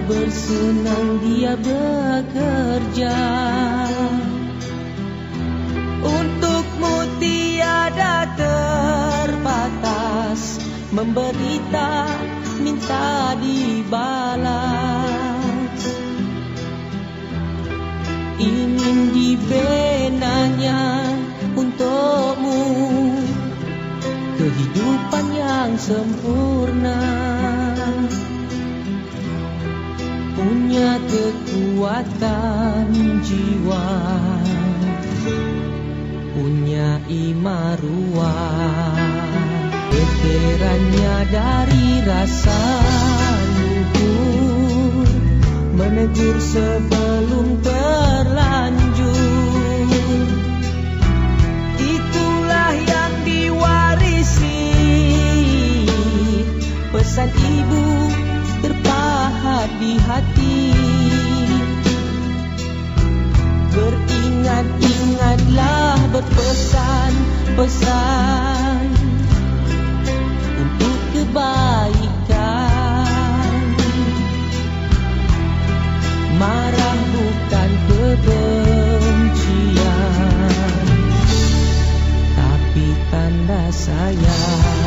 bersenang dia bekerja. Untukmu tiada terbatas, memberita minta dibalas. Ingin dibenanya untukmu kehidupan yang sempurna. Punya kekuatan jiwa, punya imaruah. Veterannya dari rasa luhur, menegur sebelum terlanjur. Itulah yang diwarisi, pesan ibu terpahat di hati. Beringat-ingatlah berpesan-pesan untuk kebaikan. Marah bukan kebencian, tapi tanda sayang.